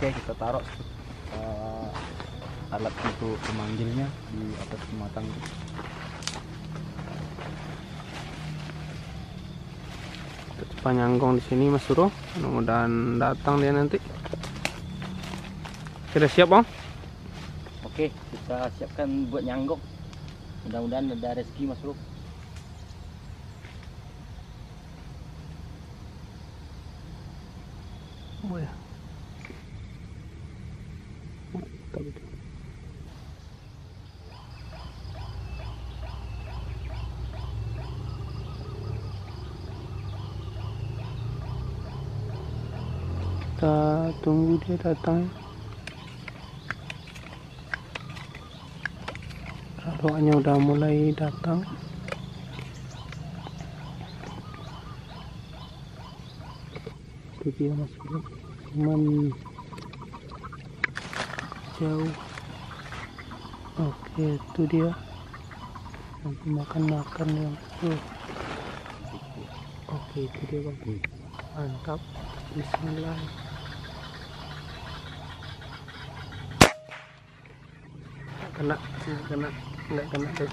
kita taruh alat untuk pemanggilnya di atas pematang itu. Panyanggong di sini Mas Bro, mudah-mudahan datang dia nanti. Sudah siap Bang? Oke, kita siapkan buat nyanggong. Mudah-mudahan ada rezeki Mas Bro. Oh ya. Mantap itu. Kita tunggu dia datang. Rohnya udah mulai datang. Itu dia Mas Bro, cuman jauh. Oke, itu dia nanti makan ya Mas Bro. Oke, itu dia Bang. Mantap. Bismillah. Nggak kena deh.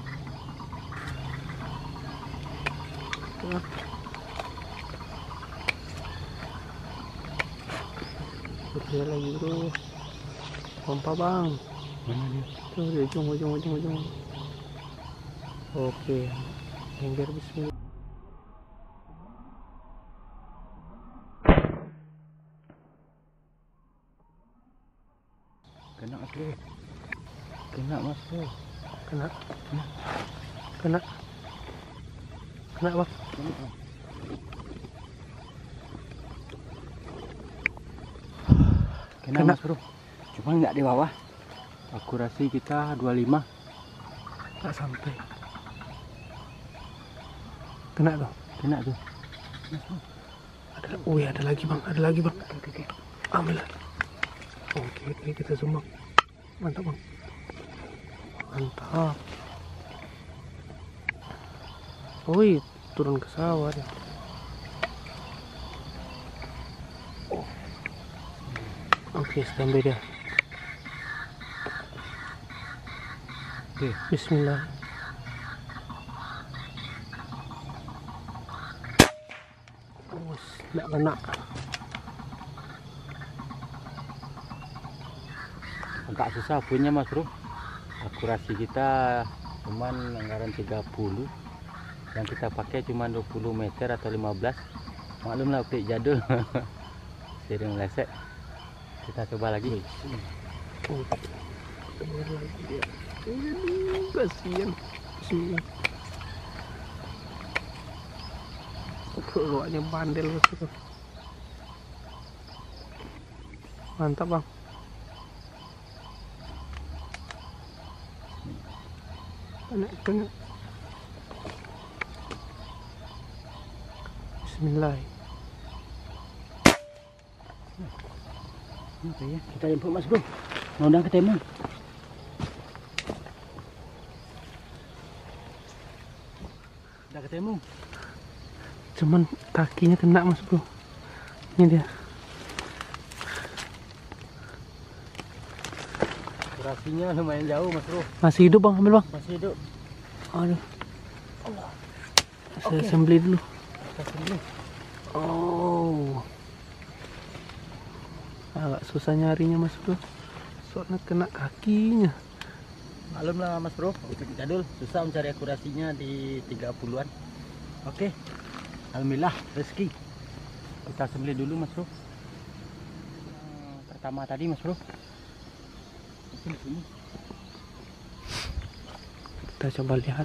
Dia lagi Bro, pompa Bang. Mana dia? Tuh di ujung. Oke, engger bismillah. Kena Mas Bro. Kena Mas Bro. Kena Bang. Kena Mas Bro. Cuma nggak di bawah. Akurasi kita 25. Tak sampai. Kena tuh. Kena tuh. Mas Bro. Ada lagi Bang. Oke. Ambil. Oke, kita zoom Bang. Mantap Bang. Mantap. Wih, turun ke sawah ya. Oke, standby dia. Oke. Bismillah. Nggak kena. Agak susah punya Mas Bro. Akurasi kita cuman anggaran 30. Yang kita pakai cuma 20 meter atau 15. Maklumlah optik jadul. Sering meleset. Kita coba lagi. Keluar lagi dia. Kasihan. Bismillah. Keluarnya bandel betul. Mantap Bang. Kena. Bismillah. Oke ya, kita jemput Mas Bro. Mudah ketemu. Udah ketemu. Cuman kakinya kena Mas Bro. Ini dia. Akurasinya lumayan jauh Mas Bro. Masih hidup Bang, ambil Bang. Masih hidup. Aduh. Allah. Saya sembelih dulu. Kita sembelih. Oh. Agak susah nyarinya Mas Bro. Soalnya kena kakinya. Maklum lah Mas Bro, optik jadul susah mencari akurasinya di 30-an. Oke. Alhamdulillah rezeki. Kita sembelih dulu Mas Bro. Yang pertama tadi Mas Bro. Di sini. Kita coba lihat.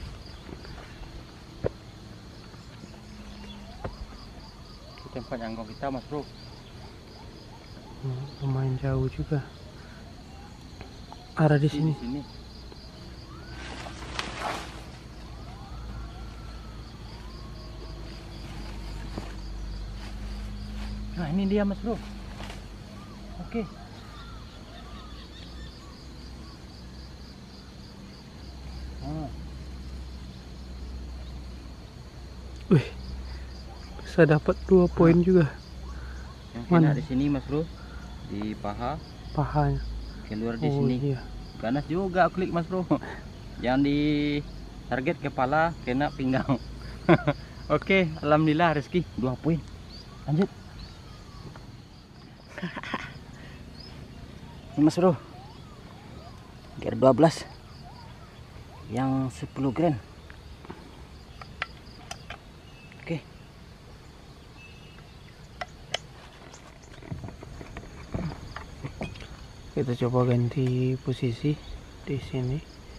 Tempat nyanggong kita Mas Bro. Lumayan jauh juga. Ada di sini. Nah ini dia Mas Bro. Oke. Wih, bisa dapat 2 poin juga. Yang kena di sini Mas Bro. di paha, pahanya. keluar di Oh sini. iya. Ganas juga klik Mas Bro. Jangan di target kepala, kena pinggang. Oke, alhamdulillah rezeki 2 poin. Lanjut. Ini Mas Bro. Gear 12 yang 10 grand. Oke. Kita coba ganti posisi di sini.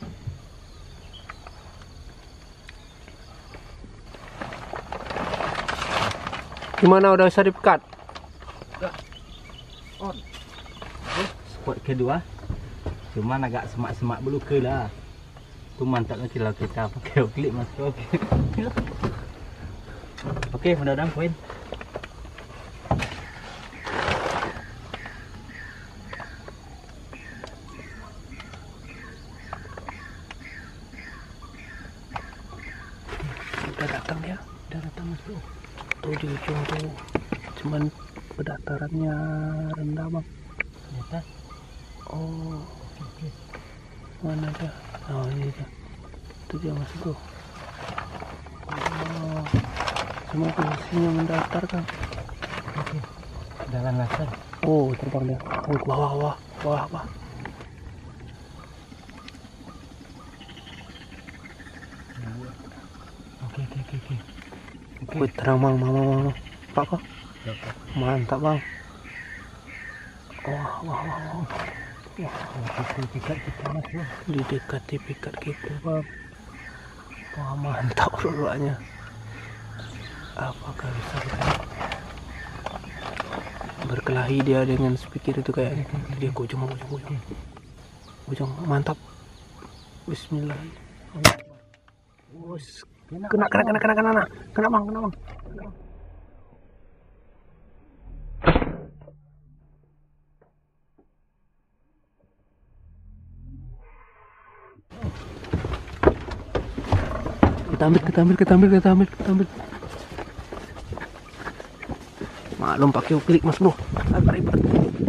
Gimana, udah bisa dipekat? On. Spot kedua. Cuman agak semak-semak bulu ke lah. Itu mantapnya kalau kita pakai klik Mas Bro. Oke, mudah-mudahan poin. Udah datang ya, udah datang Mas Bro. Tuh di ujung tuh, cuman pendatarannya rendah bang. Ternyata. Oh, mana dia? Oh ini dia, itu dia Mas Bro. Oh, cuma posisinya mendatar kan. Oke. Jalan laser. Oh terbang dia. Oh bawah. Oke. Wih, terang bang. Pak kok? Mantap bang. Wah. Pikat kita Mas Bro. Didekati pikat kita bang. Wah mantap ruangannya. Apakah bisa berkelahi dia dengan speaker itu kayaknya? Dia ujung. Mantap. Bismillah. Kena bang. Kita ambil. Maklum pakai klik Mas Bro. Agak ribet.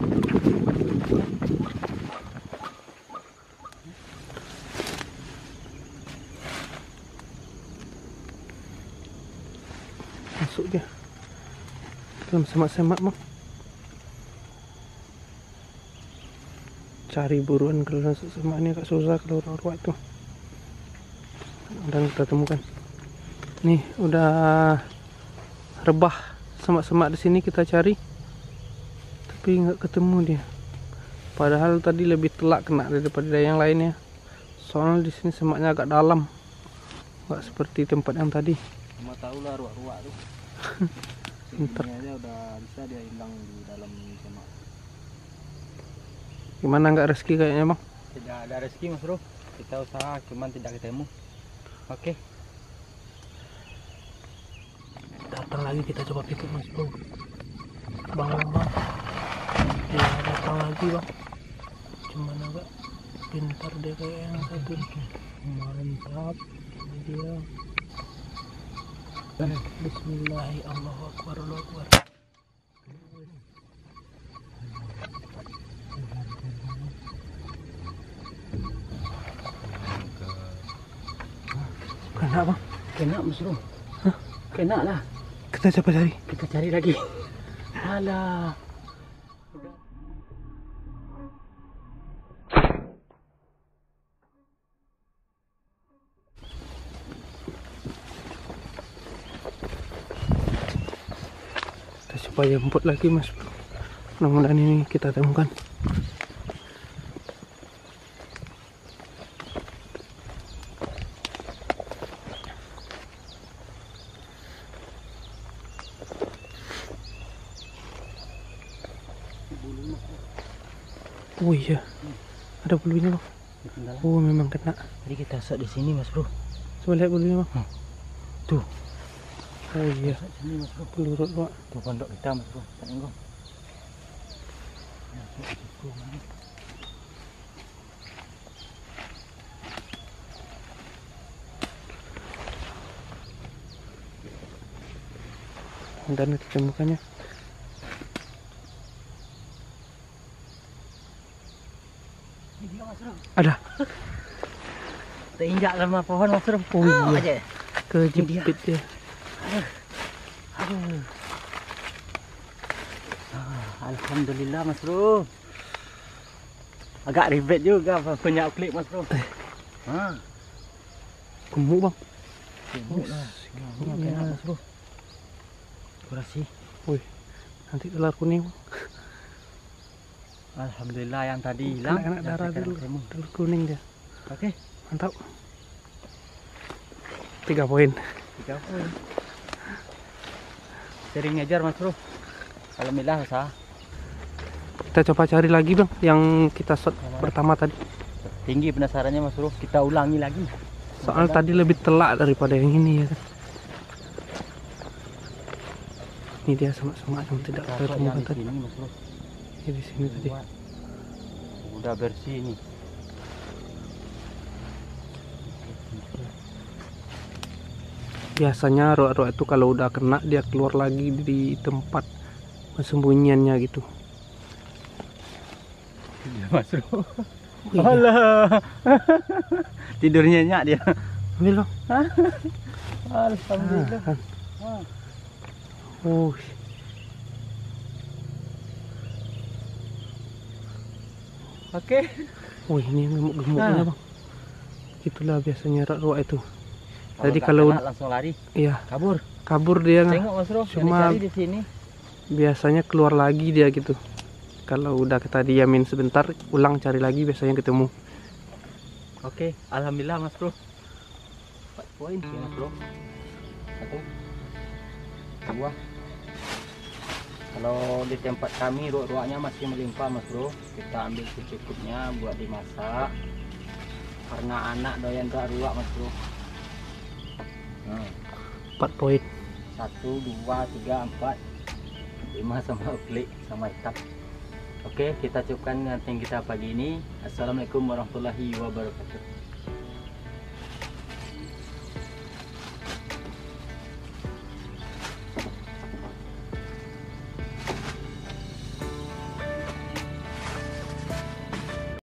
Masuk dia. Dalam semak-semak bang. Cari buruan kalau semak ini agak susah kalau ruak itu. Dan kita temukan. Nih udah rebah semak-semak di sini kita cari, tapi nggak ketemu dia. Padahal tadi lebih telak kena daripada yang lainnya. Soalnya di sini semaknya agak dalam, nggak seperti tempat yang tadi. Cuma tahu lah ruak-ruak tuh. Ini aja udah bisa dia hilang di dalam semak. Gimana, nggak rezeki kayaknya bang? Tidak ada rezeki Mas Bro. Kita usaha cuman tidak ketemu. Oke. Datang lagi, kita coba pikir Mas Bro. Bang. Ya datang lagi bang. Cuman agak pintar dia kayak yang satu. Mantap. Ini dia. Bismillahirrahmanirrahim. Allahu Akbar. Kena bang? Kena Mas Bro. Hah? Kena lah. Kita coba cari. Kita cari lagi. Alah. Kita coba jemput lagi Mas Bro. Mudah-mudahan ini kita temukan. Oh iya, ada bulunya bang. Oh memang kena. Tadi kita set di sini Mas Bro. Coba lihat bulunya bang. Tuh. Oh iya, Sini Mas Bro. pelurut bang. Tuh pondok kita Mas Bro. Tak nenggong. Dan ditemukannya. Ada. Terinjak sama pohon Mas Bro. Oh iya. Aja. Kejepit dia. Aduh. Alhamdulillah Mas Bro. Agak ribet juga punya klik Mas Bro. Gemuk bang. Gemuk lah. Ini enak Mas Bro. Kurasi. Wih, nanti telur kuning bang. Alhamdulillah yang tadi hilang. Enak darah dulu. Ketemu. Telur kuning dia. Oke. Mantap. 3 poin. 3 poin. Sering ngejar Mas Bro. Alhamdulillah usaha. Kita coba cari lagi bang, yang kita shot pertama tadi. Tinggi penasarannya Mas Bro. Kita ulangi lagi. Soalnya tadi lebih telak daripada yang ini ya kan. Ini dia sama-sama yang tidak ketemu tadi. Sini, Mas Bro. Ini di sini tadi. Udah bersih nih. Biasanya roak-roak itu kalau udah kena dia keluar lagi di tempat persembunyiannya gitu. Iya Mas Bro. Oh, iya. Alah. Tidur nyenyak dia. Ambil bang. Alhamdulillah. Kan. Oh. Oke. Wih, ini gemuk-gemuknya bang. Itulah biasanya roak itu. Tadi nggak kalau kena, langsung lari, iya kabur dia. Tengok Mas Bro, Cuma yang dicari di sini. Biasanya keluar lagi dia gitu. Kalau udah kita diamin sebentar, ulang cari lagi biasanya ketemu. Oke, alhamdulillah Mas Bro. 4 poin ya Mas Bro. 1 2. Kalau di tempat kami ruak-ruaknya masih melimpah Mas Bro. Kita ambil secukupnya buat dimasak. Karena anak doyan ruak Mas Bro. 4 poin. 1 2 3 4 5 sama klik sama hitam. Oke, kita cukupkan konten kita pagi ini. Assalamualaikum warahmatullahi wabarakatuh.